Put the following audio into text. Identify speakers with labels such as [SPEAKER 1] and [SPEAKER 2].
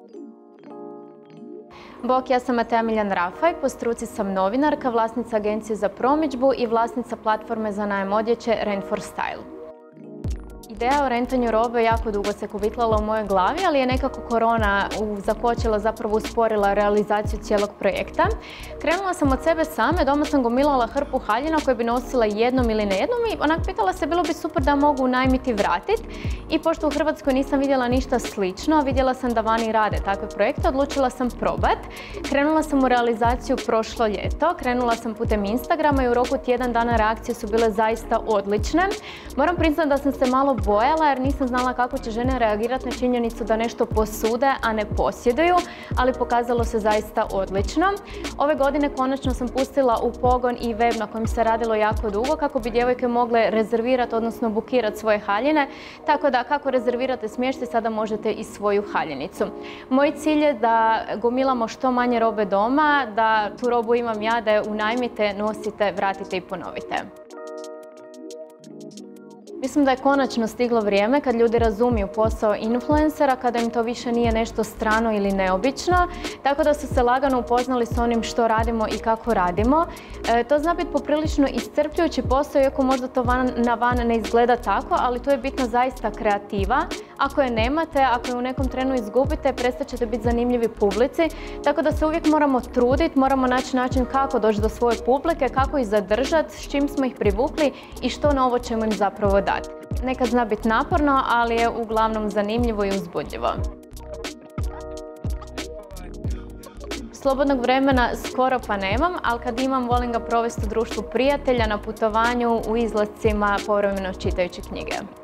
[SPEAKER 1] Bok, ja sam Mateja Miljan-Rafaj, po struci sam novinarka, vlasnica agencije za promidžbu i vlasnica platforme za najam odjeće Rent for Style. Ideja o rentanju robe jako dugo se kovitlala u mojoj glavi, ali je nekako korona zakočila, zapravo usporila realizaciju cijelog projekta. Krenula sam od sebe same, doma sam gomilala hrpu haljina koje bi nosila jednom ili ne jednom i onak pitala se bilo bi super da mogu unajmiti i vratiti. I pošto u Hrvatskoj nisam vidjela ništa slično, vidjela sam da vani rade takve projekte, odlučila sam probat. Krenula sam u realizaciju prošlo ljeto, krenula sam putem Instagrama i u roku tjedan dana reakcije su bile zaista odlične. Moram priznati da sam se malo bojala jer nisam znala kako će žene reagirati na činjenicu da nešto posude, a ne posjeduju, ali pokazalo se zaista odlično. Ove godine konačno sam pustila u pogon i web na kojem se radilo jako dugo kako bi djevojke mogle rezervirati, odnosno bukirati svoje haljine, tako da kako rezervirate smještaj sada možete i svoju haljinicu. Moj cilj je da gomilamo što manje robe doma, da tu robu imam ja, da je unajmite, nosite, vratite i ponovite. Mislim da je konačno stiglo vrijeme kad ljudi razumiju posao influencera, kada im to više nije nešto strano ili neobično, tako da su se lagano upoznali s onim što radimo i kako radimo. To zna biti poprilično iscrpljujući posao, iako možda to na van ne izgleda tako, ali tu je bitna zaista kreativa. Ako je nemate, ako je u nekom trenu izgubite, prestat ćete biti zanimljivi publici, tako da se uvijek moramo truditi, moramo naći način kako doći do svoje publike, kako ih zadržati, s čim smo ih privukli i što novo ćemo im zapravo dati. Nekad zna biti naporno, ali je uglavnom zanimljivo i uzbudljivo. Slobodnog vremena skoro pa nemam, ali kad imam volim ga provesti u društvu prijatelja, na putovanju, u izlascima, povremeno čitajući knjige.